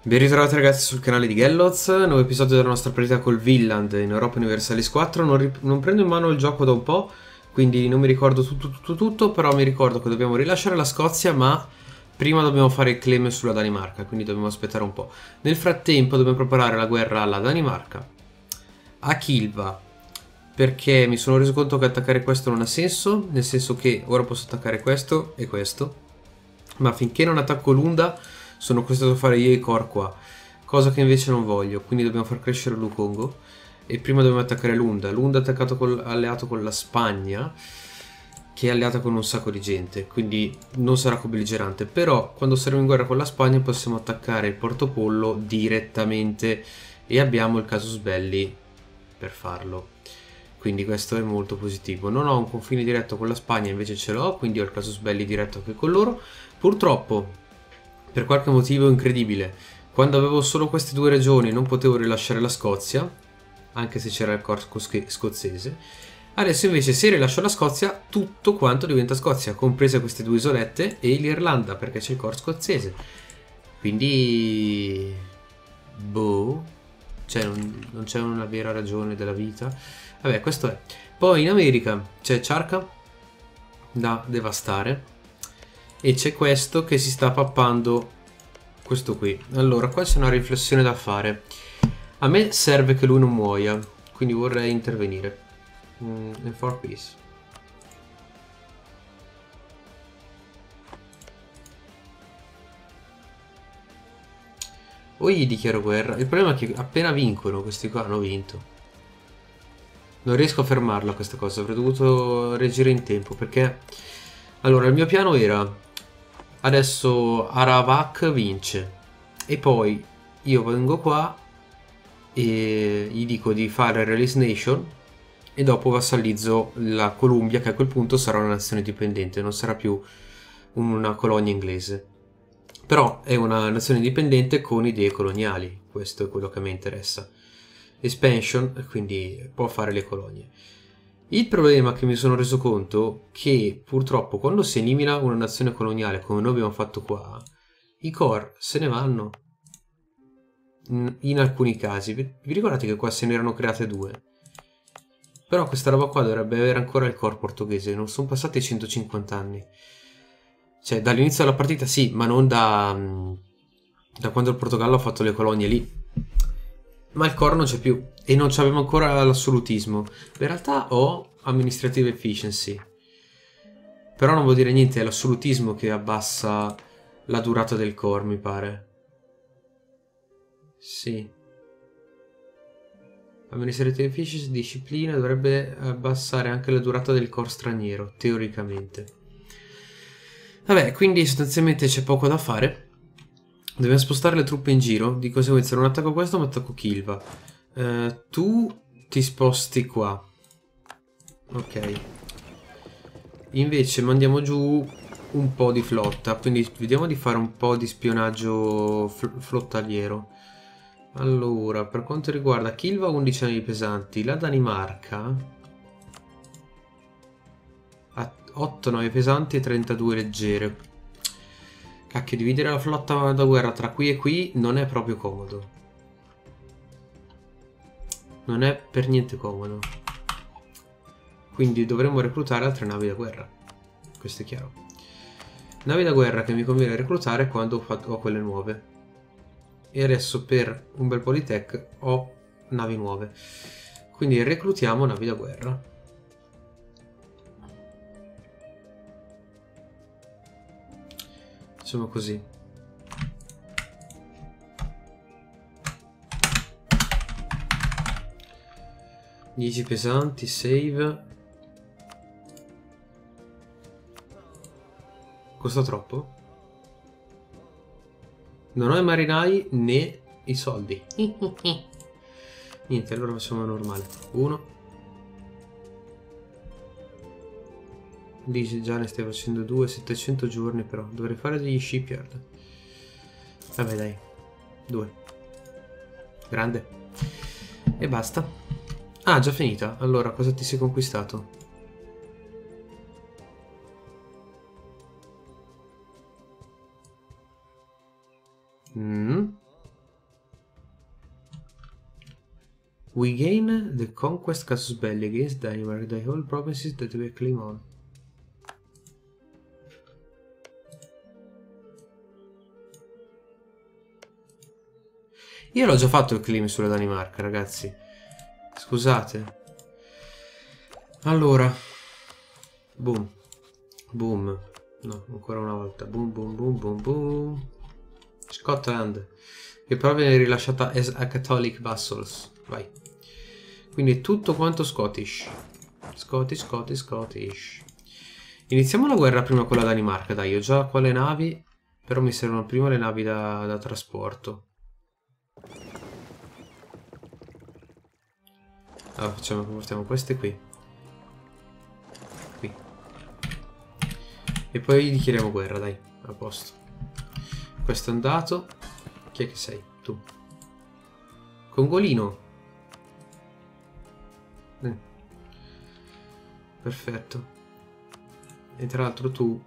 Ben ritrovati ragazzi sul canale di Gelloz, nuovo episodio della nostra partita col Vinland in Europa Universalis 4. Non prendo in mano il gioco da un po', quindi non mi ricordo tutto, però mi ricordo che dobbiamo rilasciare la Scozia, ma prima dobbiamo fare il claim sulla Danimarca, quindi dobbiamo aspettare un po'. Nel frattempo dobbiamo preparare la guerra alla Danimarca, a Kilva, perché mi sono reso conto che attaccare questo non ha senso, nel senso che ora posso attaccare questo e questo, ma finché non attacco l'Unda sono costretto a fare io i core qua, cosa che invece non voglio, quindi dobbiamo far crescere Lukongo e prima dobbiamo attaccare l'Unda. L'Unda è alleato con la Spagna, che è alleata con un sacco di gente, quindi non sarà belligerante, però quando saremo in guerra con la Spagna possiamo attaccare il Portopollo direttamente e abbiamo il casus belli per farlo. Quindi questo è molto positivo. Non ho un confine diretto con la Spagna, invece ce l'ho, quindi ho il casus belli diretto anche con loro. Purtroppo, per qualche motivo incredibile, quando avevo solo queste due regioni non potevo rilasciare la Scozia, anche se c'era il corpo scozzese. Adesso invece se rilascio la Scozia, tutto quanto diventa Scozia, comprese queste due isolette e l'Irlanda, perché c'è il core scozzese. Quindi... boh... cioè non c'è una vera ragione della vita. Vabbè, questo è. Poi in America c'è Charca da devastare e c'è questo che si sta pappando, questo qui. Allora, qua c'è una riflessione da fare. A me serve che lui non muoia, quindi vorrei intervenire. In for peace. O gli dichiaro guerra. Il problema è che appena vincono, questi qua hanno vinto. Non riesco a fermarla questa cosa, avrei dovuto reagire in tempo, perché... Allora, il mio piano era... Adesso Aravak vince. E poi io vengo qua e gli dico di fare Release Nation e dopo vassallizzo la Columbia, che a quel punto sarà una nazione dipendente, non sarà più una colonia inglese. Però è una nazione indipendente con idee coloniali, questo è quello che mi interessa. Expansion, quindi può fare le colonie. Il problema che mi sono reso conto che purtroppo quando si elimina una nazione coloniale come noi abbiamo fatto qua, i core se ne vanno. In alcuni casi. Vi ricordate che qua se ne erano create due? Però questa roba qua dovrebbe avere ancora il core portoghese, non sono passati 150 anni. Cioè dall'inizio della partita sì, ma non da quando il Portogallo ha fatto le colonie lì. Ma il core non c'è più e non abbiamo ancora l'assolutismo. In realtà ho Administrative Efficiency, però non vuol dire niente, è l'assolutismo che abbassa la durata del core, mi pare. Sì. Administrative Efficiency, disciplina, dovrebbe abbassare anche la durata del core straniero, teoricamente. Vabbè, quindi sostanzialmente c'è poco da fare. Dobbiamo spostare le truppe in giro, di conseguenza non attacco questo ma attacco Kilva. Tu ti sposti qua. Ok. Invece mandiamo giù un po' di flotta, quindi vediamo di fare un po' di spionaggio flottaliero. Allora, per quanto riguarda Kilva 11 navi pesanti, la Danimarca ha 8 navi pesanti e 32 leggere. Cacchio, dividere la flotta da guerra tra qui e qui non è proprio comodo. Non è per niente comodo. Quindi dovremmo reclutare altre navi da guerra. Questo è chiaro. Navi da guerra che mi conviene reclutare quando ho quelle nuove. E adesso per un bel po' di tech ho navi nuove. Quindi reclutiamo navi da guerra. Facciamo così. Dieci pesanti, save. Costa troppo? Non ho i marinai né i soldi. Niente, allora facciamo normale. 1. Dice già ne stai facendo 2, 700 giorni però. Dovrei fare degli shipyard. Vabbè dai. 2. Grande. E basta. Ah, già finita. Allora, cosa ti sei conquistato? We gain the conquest casus belli against Denmark, the whole provinces that we claim on. Io l'ho già fatto il claim sulla Danimarca, ragazzi. Scusate. Allora. Boom. Boom. No, ancora una volta. Boom, boom, boom, boom, boom. Scotland. Che però viene rilasciata as a Catholic Vassals. Vai. Quindi è tutto quanto Scottish. Scottish, Scottish, Scottish. Iniziamo la guerra prima con la Danimarca, dai. Ho già qua le navi. Però mi servono prima le navi da trasporto. Allora portiamo queste qui. Qui. E poi dichiariamo guerra, dai. A posto. Questo è andato. Chi è che sei? Tu. Congolino. Perfetto. E tra l'altro tu.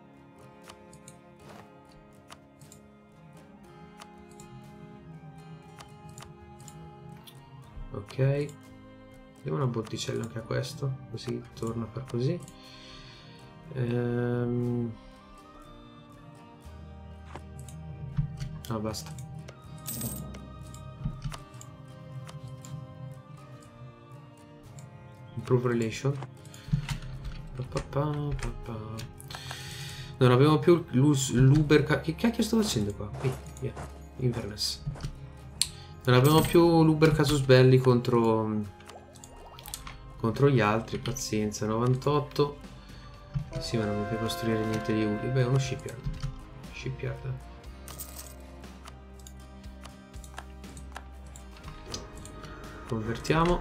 Ok. Diamo una botticella anche a questo. Così torna a far così. No, basta. Improve relation. Non abbiamo più l'Uber. Che cacchio sto facendo qua? Qui, via. Inverness. Non abbiamo più l'Uber casus belli contro gli altri. Pazienza. 98. Sì, ma non mi puoi costruire niente di utile. Beh, uno shipyard. Shipyard. Convertiamo.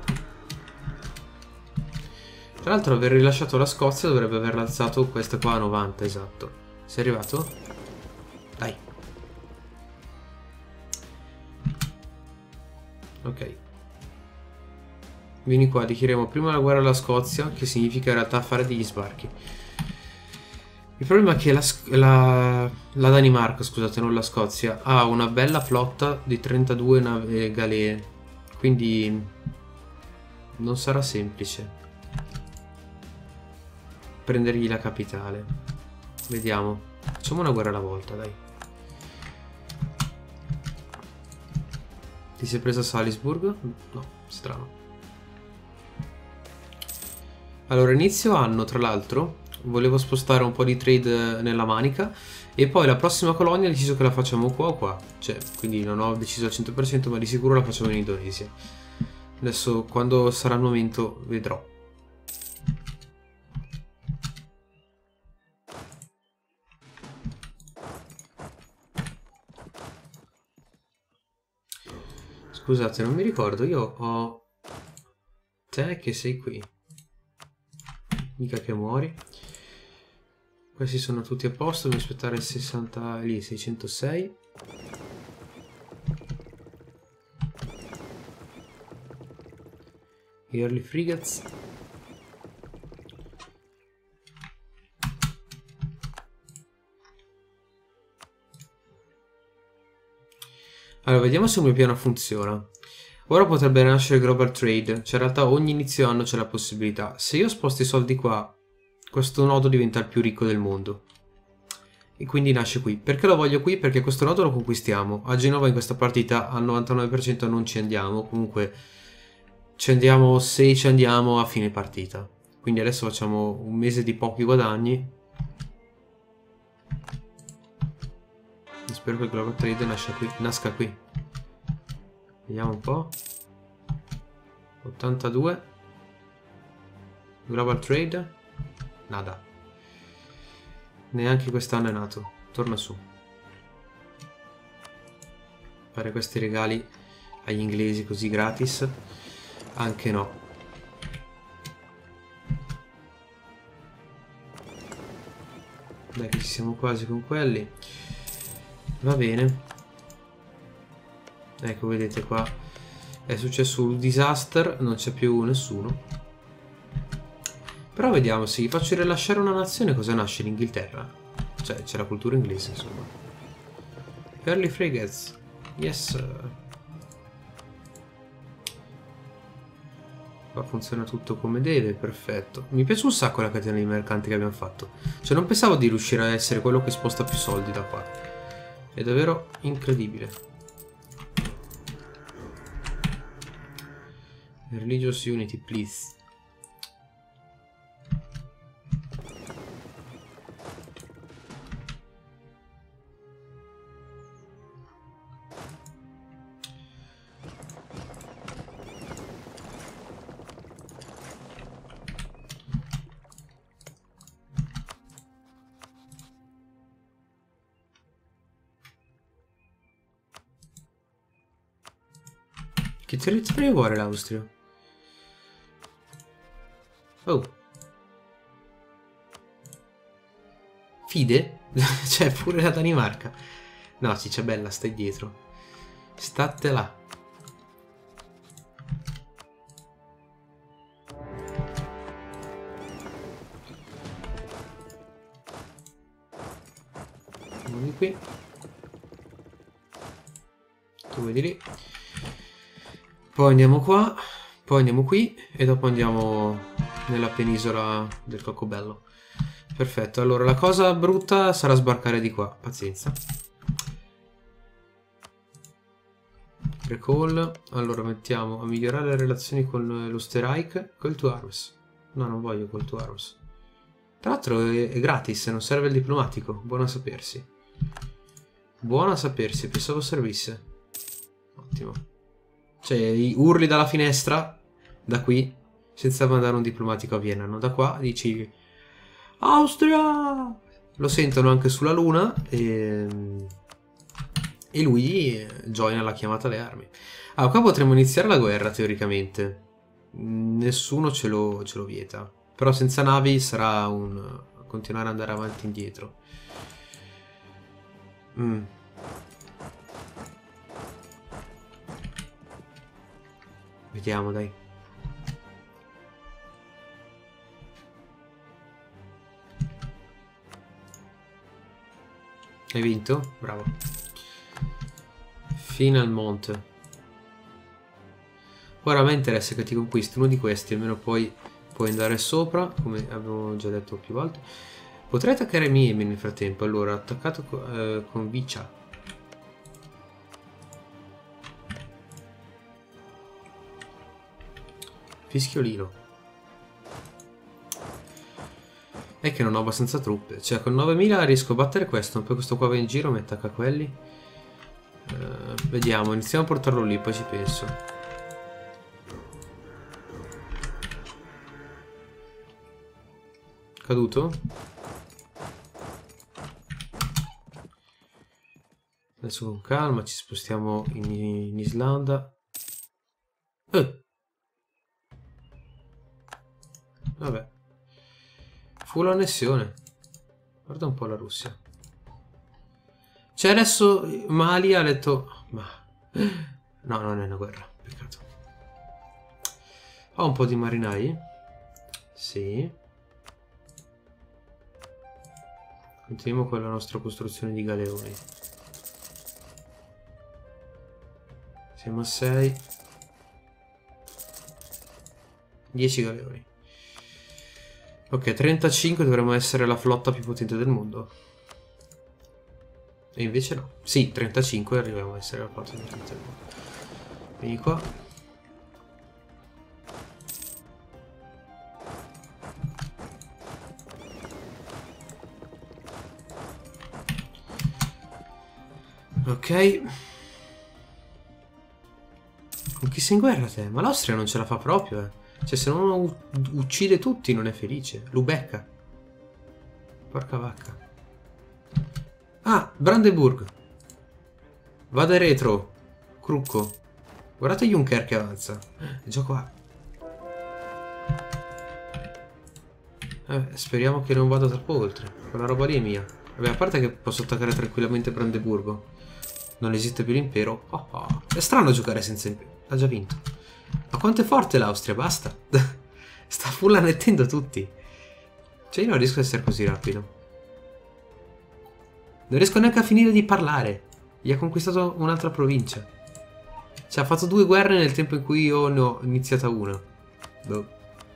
Tra l'altro aver rilasciato la Scozia dovrebbe aver alzato questa qua a 90, esatto. Sei arrivato? Dai. Ok. Vieni qua, dichiariamo prima la guerra alla Scozia, che significa in realtà fare degli sbarchi. Il problema è che la Danimarca, scusate, non la Scozia, ha una bella flotta di 32 galee, quindi non sarà semplice prendergli la capitale. Vediamo. Facciamo una guerra alla volta, dai. Ti sei presa Salisburg? No, strano. Allora, inizio anno, tra l'altro, volevo spostare un po' di trade nella Manica e poi la prossima colonia ho deciso che la facciamo qua o qua. Cioè, quindi non ho deciso al 100%, ma di sicuro la facciamo in Indonesia. Adesso, quando sarà il momento, vedrò. Scusate, non mi ricordo, io ho te che sei qui. Mica che muori. Questi sono tutti a posto, devo aspettare il 60, lì, 606. Early frigates. Allora, vediamo se il mio piano funziona. Ora potrebbe nascere Global Trade, cioè in realtà ogni inizio anno c'è la possibilità. Se io sposto i soldi qua, questo nodo diventa il più ricco del mondo. E quindi nasce qui. Perché lo voglio qui? Perché questo nodo lo conquistiamo. A Genova in questa partita al 99% non ci andiamo, comunque ci andiamo se ci andiamo a fine partita. Quindi adesso facciamo un mese di pochi guadagni. Spero che il Global Trade nasca qui. Vediamo un po'. 82. Global Trade. Nada. Neanche quest'anno è nato. Torna su. Fare questi regali agli inglesi così gratis. Anche no. Dai che ci siamo quasi con quelli. Va bene. Ecco, vedete qua è successo un disaster, non c'è più nessuno. Però vediamo, se gli faccio rilasciare una nazione, cosa nasce? L'Inghilterra. Cioè, c'è la cultura inglese, insomma. Early frigates. Yes. Qua funziona tutto come deve, perfetto. Mi piace un sacco la catena di mercanti che abbiamo fatto. Cioè non pensavo di riuscire a essere quello che sposta più soldi da qua. È davvero incredibile. Religious Unity, please. Che territorio vuole l'Austria? Oh. Fide? C'è pure la Danimarca. No, ciccia bella, stai dietro. State là. Uno di qui. Tu vedi lì. Poi andiamo qua. Poi andiamo qui. E dopo andiamo nella penisola del Coccobello. Perfetto, allora la cosa brutta sarà sbarcare di qua, pazienza. Recall, allora mettiamo a migliorare le relazioni con l'Osterreich, col to Arms. No, non voglio col to Arms. Tra l'altro è gratis, non serve il diplomatico, buono a sapersi. Buono a sapersi, pensavo servisse. Ottimo. Cioè, i urli dalla finestra, da qui, senza mandare un diplomatico a Vienna, no? Da qua dici Austria! Lo sentono anche sulla luna e lui joina la chiamata alle armi. Ah, qua potremmo iniziare la guerra teoricamente. Nessuno ce lo vieta. Però senza navi sarà un continuare ad andare avanti e indietro. Vediamo, dai. Hai vinto? Bravo. Finalmente. Ora a me interessa che ti conquisti uno di questi, almeno poi puoi andare sopra, come avevo già detto più volte. Potrei attaccare Miemi nel frattempo. Allora, attaccato con Vicia. Fischiolino. È che non ho abbastanza truppe. Cioè con 9000 riesco a battere questo. Poi questo qua va in giro, mi attacca quelli. Vediamo, iniziamo a portarlo lì, poi ci penso. Caduto? Adesso con calma ci spostiamo in Islanda. Vabbè. Fu l'annessione. Guarda un po' la Russia. Cioè adesso Mali ha detto... Ma... No, non è una guerra. Peccato. Ho un po' di marinai. Sì. Continuiamo con la nostra costruzione di galeoni. Siamo a 6. 10 galeoni. Ok, 35 dovremmo essere la flotta più potente del mondo. E invece no. Sì, 35 arriviamo a essere la flotta più potente del mondo. Vieni qua. Ok. Con chi sei in guerra te? Ma l'Austria non ce la fa proprio, eh. Cioè, se non uccide tutti non è felice. Lubecca. Porca vacca. Ah, Brandeburg. Vada retro. Crucco. Guardate Juncker che avanza. È già qua. Speriamo che non vada troppo oltre. Quella roba lì è mia. Vabbè, a parte che posso attaccare tranquillamente Brandeburgo. Non esiste più l'impero. È strano giocare senza impero. Ha già vinto. Ma quanto è forte l'Austria, basta. Sta full annettendo tutti. Cioè io non riesco ad essere così rapido. Non riesco neanche a finire di parlare. Gli ha conquistato un'altra provincia. Cioè ha fatto 2 guerre nel tempo in cui io ne ho iniziata una. Boh.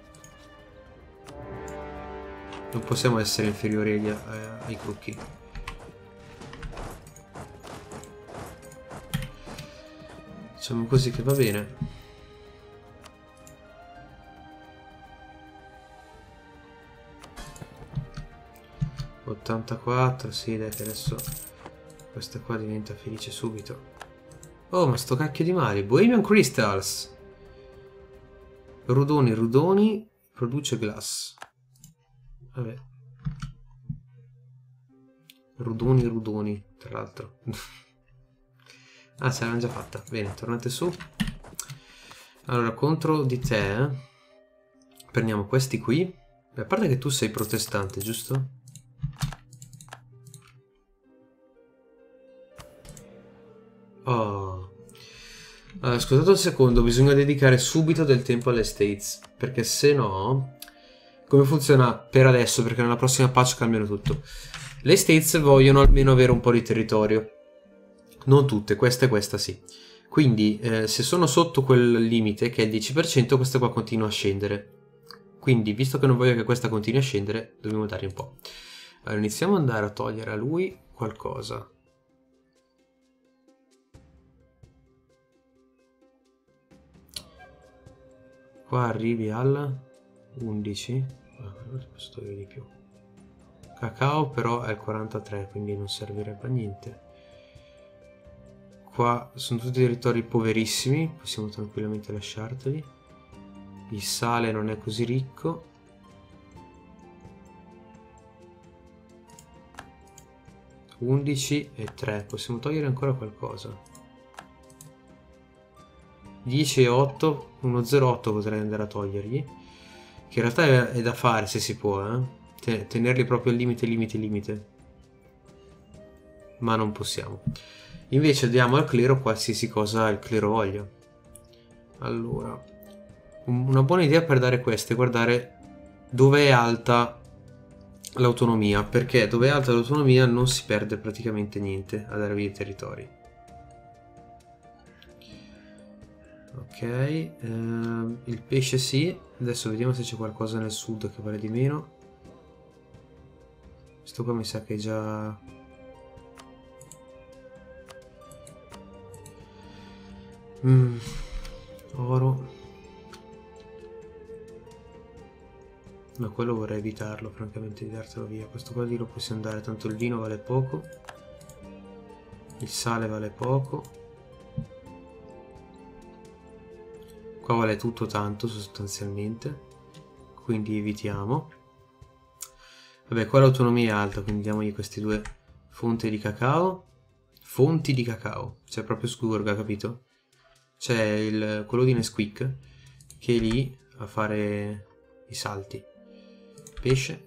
Non possiamo essere inferiori ai crocchi. Facciamo così che va bene. $84, sì, dai, che adesso questa qua diventa felice subito. Oh, ma sto cacchio di mare. Bohemian Crystals. Rudoni, rudoni. Produce glass. Vabbè. Rudoni, rudoni, tra l'altro. Ah, ce l'hanno già fatta. Bene, tornate su. Allora, contro di te prendiamo questi qui. A parte che tu sei protestante, giusto? Oh. Allora, scusate un secondo, bisogna dedicare subito del tempo alle States, perché se no... Come funziona per adesso, perché nella prossima patch cambiano tutto. Le States vogliono almeno avere un po' di territorio. Non tutte, questa e questa sì. Quindi se sono sotto quel limite, che è il 10%, questa qua continua a scendere. Quindi, visto che non voglio che questa continui a scendere, dobbiamo dare un po'. Allora, iniziamo ad andare a togliere a lui qualcosa. Qua arrivi al 11. Non posso togliere di più. Cacao però è il 43, quindi non servirebbe a niente. Qua sono tutti territori poverissimi, possiamo tranquillamente lasciarteli. Il sale non è così ricco. (11 e 3), possiamo togliere ancora qualcosa. 10 e 8, 1,08 potrei andare a togliergli, che in realtà è da fare se si può, tenerli proprio al limite, limite, ma non possiamo. Invece diamo al clero qualsiasi cosa il clero voglia. Allora, una buona idea per dare queste è guardare dove è alta l'autonomia, perché dove è alta l'autonomia non si perde praticamente niente a dare via i territori. Ok, il pesce sì. Adesso vediamo se c'è qualcosa nel sud che vale di meno. Questo qua mi sa che è già... oro. Ma quello vorrei evitarlo, francamente, di dartelo via. Questo qua lì lo possiamo dare, tanto il vino vale poco. Il sale vale poco. Qua vale tutto tanto sostanzialmente, quindi evitiamo. Vabbè, qua l'autonomia è alta, quindi diamogli questi due fonti di cacao. Fonti di cacao, c'è proprio Sgurga, capito? C'è quello di Nesquik che è lì a fare i salti. Pesce.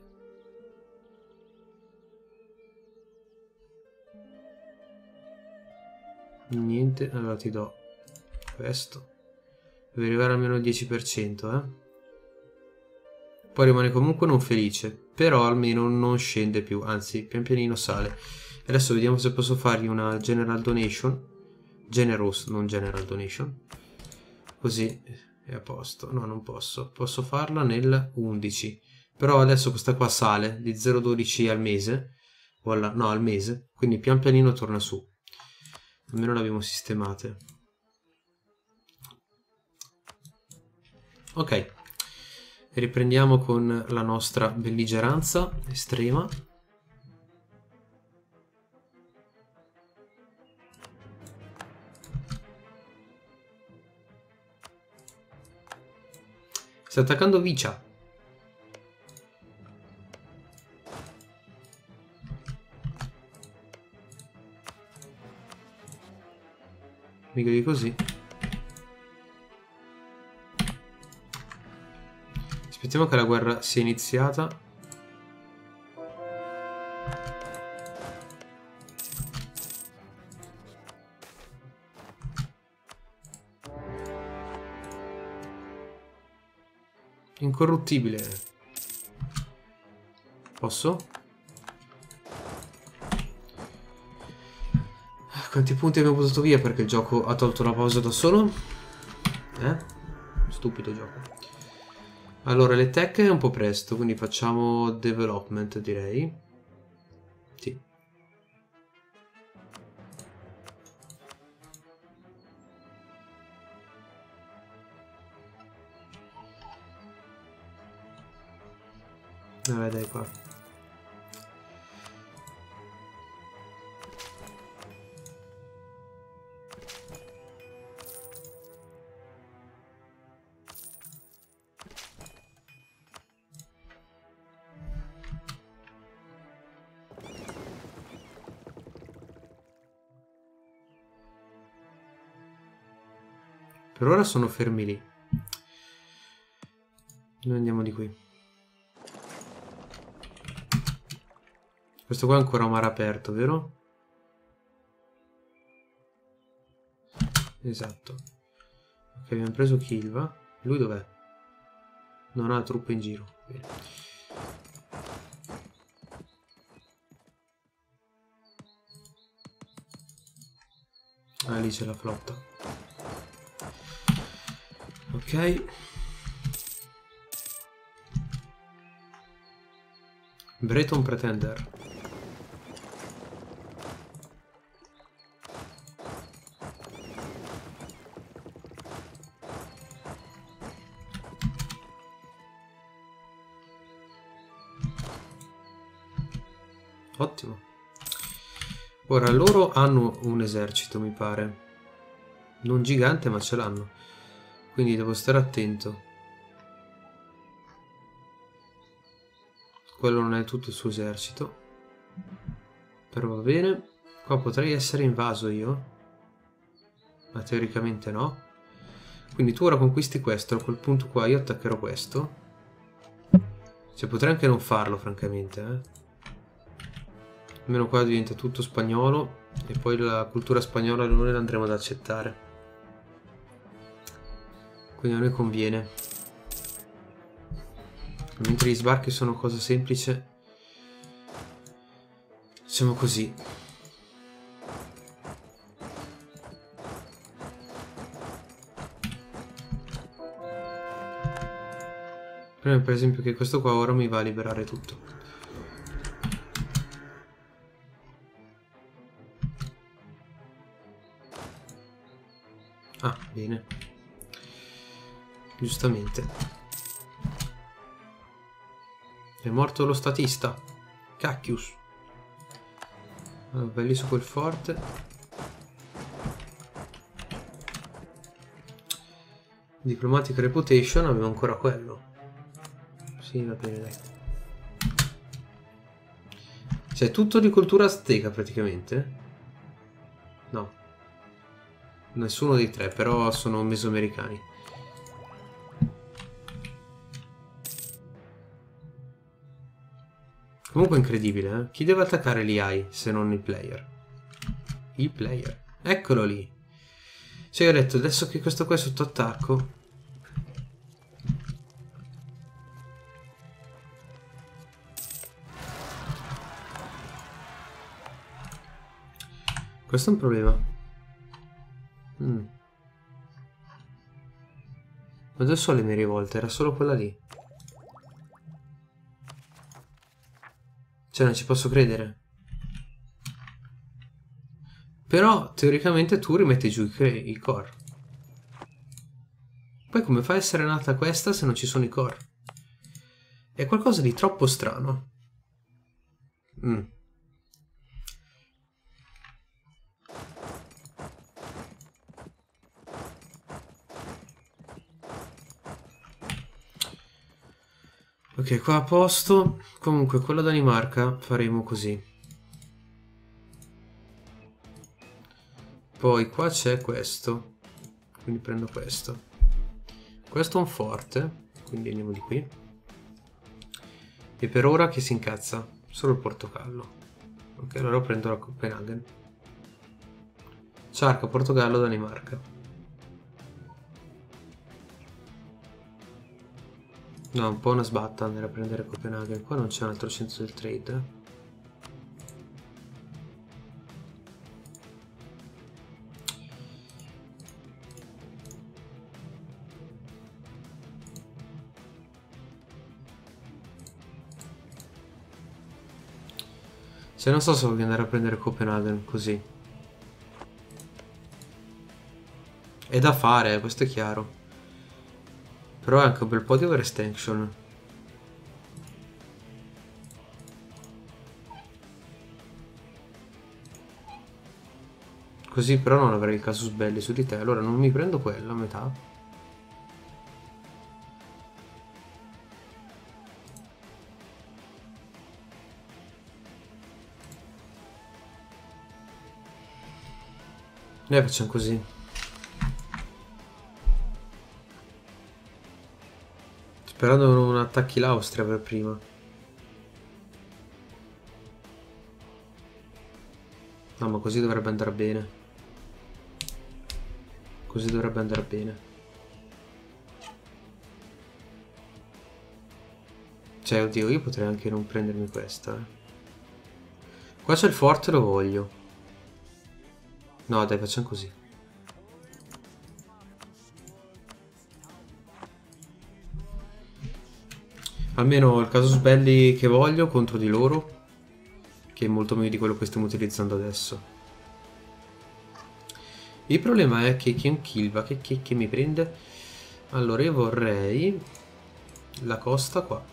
Niente, allora ti do questo. Deve arrivare almeno al 10%, Poi rimane comunque non felice, però almeno non scende più, anzi pian pianino sale. Adesso vediamo se posso fargli una General Donation. Generous, non General Donation. Così è a posto. No, non posso. Posso farla nel 11. Però adesso questa qua sale di 0,12 al mese. No, al mese. Quindi pian pianino torna su. Almeno l'abbiamo sistemate. Ok, riprendiamo con la nostra belligeranza estrema. Sta attaccando Vicia. Mica di così. Aspettiamo che la guerra sia iniziata. Incorruttibile. Posso? Quanti punti abbiamo buttato via perché il gioco ha tolto la pausa da solo? Stupido gioco. Allora, le tech è un po' presto, quindi facciamo development, direi. Sì. Vabbè, dai qua. Per ora sono fermi lì. Noi andiamo di qui. Questo qua è ancora un mare aperto, vero? Esatto. Ok, abbiamo preso Kilva. Lui dov'è? Non ha truppe in giro. Bene. Ah, lì c'è la flotta. Ok. Breton Pretender. Ottimo. Ora, loro hanno un esercito, mi pare. Non gigante, ma ce l'hanno. Quindi devo stare attento. Quello non è tutto il suo esercito. Però va bene. Qua potrei essere invaso io. Ma teoricamente no. Quindi tu ora conquisti questo. A quel punto qua io attaccherò questo. Cioè potrei anche non farlo, francamente, Almeno qua diventa tutto spagnolo. E poi la cultura spagnola noi la andremo ad accettare. Quindi a noi conviene. Mentre gli sbarchi sono cosa semplice, facciamo così. Per esempio che questo qua ora mi va a liberare tutto. Ah, bene. Giustamente. È morto lo statista. Cacchius. Belli su quel forte. Diplomatic Reputation, avevo ancora quello. Sì, va bene, dai. Cioè, tutto di cultura azteca praticamente? No. Nessuno dei tre, però sono mesoamericani. Comunque è incredibile, Chi deve attaccare l'AI se non il player? Il player. Eccolo lì. Cioè, io ho detto, adesso che questo qua è sotto attacco... Questo è un problema. Ma dove sono le mie rivolte? Era solo quella lì. Cioè, non ci posso credere. Però, teoricamente, tu rimetti giù i core. Poi come fa a essere nata questa se non ci sono i core? È qualcosa di troppo strano. Ok, qua a posto. Comunque, con la Danimarca faremo così. Poi qua c'è questo. Quindi prendo questo. Questo è un forte. Quindi andiamo di qui. E per ora che si incazza? Solo il Portogallo. Ok, allora prendo la Copenaghen. Ciarca, Portogallo, Danimarca. No, un po' una sbatta andare a prendere Copenaghen. Qua non c'è un altro centro del trade. Cioè non so se voglio andare a prendere Copenaghen così. È da fare, questo è chiaro. Però è anche un bel po' di overextension. Così però non avrei il casus belli su di te. Allora non mi prendo quello a metà. Facciamo così. Sperando che non attacchi l'Austria per prima. No, ma così dovrebbe andare bene. Così dovrebbe andare bene. Cioè, oddio, io potrei anche non prendermi questa, Qua c'è il forte, lo voglio. No, dai, facciamo così. Almeno ho il casus belli che voglio contro di loro, che è molto meglio di quello che stiamo utilizzando adesso. Il problema è che un Kilva che mi prende. Allora io vorrei la costa qua.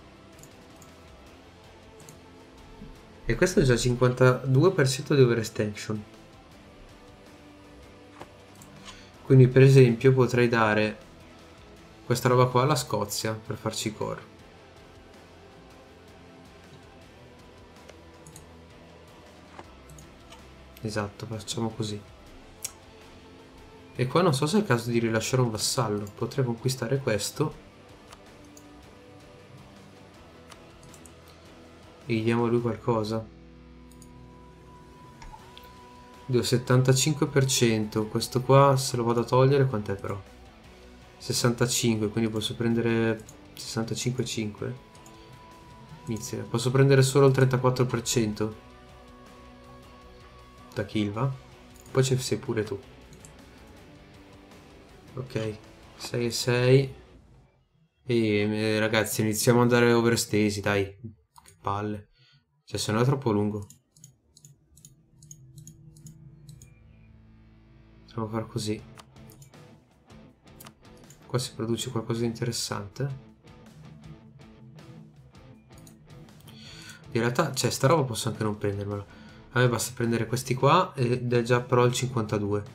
E questo è già 52% di overextension. Quindi per esempio potrei dare questa roba qua alla Scozia per farci core. Esatto, facciamo così. E qua non so se è il caso di rilasciare un vassallo. Potrei conquistare questo. E gli diamo a lui qualcosa. Dio, 75%. Questo qua se lo vado a togliere quant'è però? 65, quindi posso prendere 65,5. Inizia. Posso prendere solo il 34% da Kilva. Poi ci sei pure tu. Ok, 6 e 6. E ragazzi, iniziamo ad andare overstesi, dai. Che palle. Cioè, se no è troppo lungo. Potremmo far così. Qua si produce qualcosa di interessante. In realtà, cioè, sta roba posso anche non prendermela. A me basta prendere questi qua ed è già però il 52.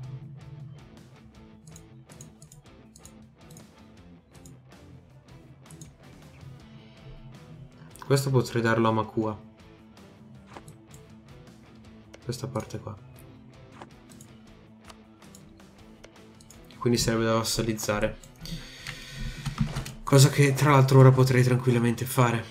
Questo potrei darlo a Makua. Questa parte qua. Quindi sarebbe da vassalizzare. Cosa che tra l'altro ora potrei tranquillamente fare.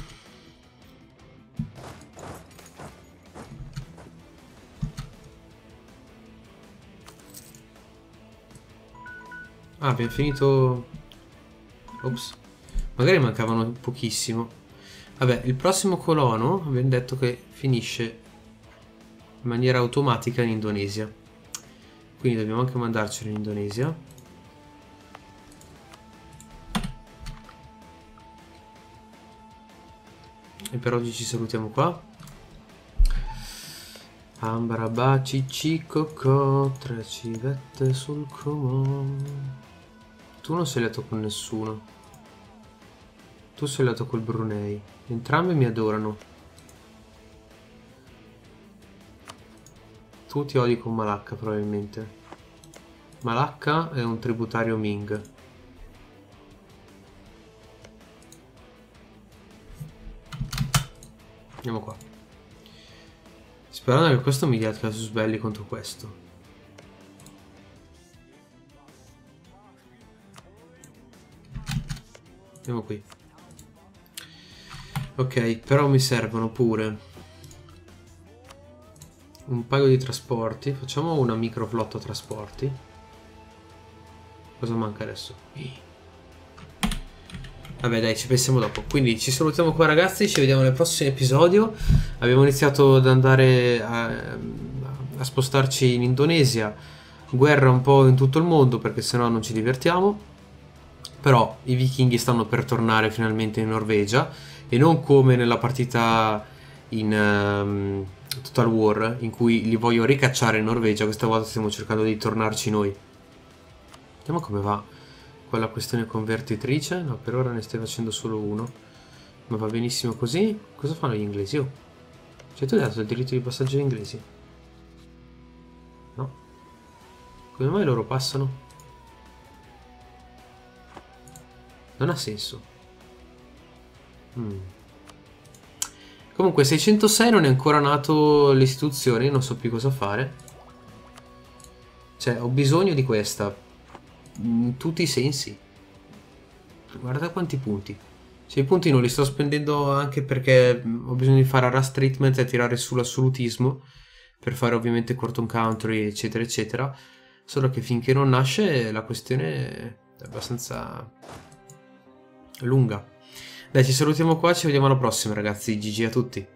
Ah, abbiamo finito. Ops. Magari mancavano pochissimo. Vabbè, il prossimo colono abbiamo detto che finisce in maniera automatica in Indonesia. Quindi dobbiamo anche mandarcelo in Indonesia. E per oggi ci salutiamo qua. Ambarabà cicci cocò, 3 civette sul comò. Tu non sei legato con nessuno. Tu sei legato col Brunei. Entrambi mi adorano. Tu ti odi con Malacca probabilmente. Malacca è un tributario Ming. Andiamo qua. Sperando che questo mi dia il casus belli contro questo. Andiamo qui. Ok, però mi servono pure un paio di trasporti. Facciamo una microflotta trasporti. Cosa manca adesso? Vabbè dai, ci pensiamo dopo. Quindi ci salutiamo qua ragazzi, ci vediamo nel prossimo episodio. Abbiamo iniziato ad andare a spostarci in Indonesia. Guerra un po' in tutto il mondo perché sennò non ci divertiamo. Però i vichinghi stanno per tornare finalmente in Norvegia. E non come nella partita in Total War, in cui li voglio ricacciare in Norvegia. Questa volta stiamo cercando di tornarci noi. Vediamo come va quella questione convertitrice. No, per ora ne stai facendo solo uno, ma va benissimo così. Cosa fanno gli inglesi? Oh, cioè tu hai dato il diritto di passaggio agli inglesi? No. Come mai loro passano? Non ha senso. Comunque 606 non è ancora nato l'istituzione, non so più cosa fare. Cioè ho bisogno di questa in tutti i sensi. Guarda quanti punti. Cioè i punti non li sto spendendo anche perché ho bisogno di fare Rust Treatment e tirare sull'assolutismo per fare ovviamente Quarton Country eccetera eccetera. Solo che finché non nasce la questione è abbastanza lunga. Dai, ci salutiamo qua, ci vediamo alla prossima ragazzi, GG a tutti.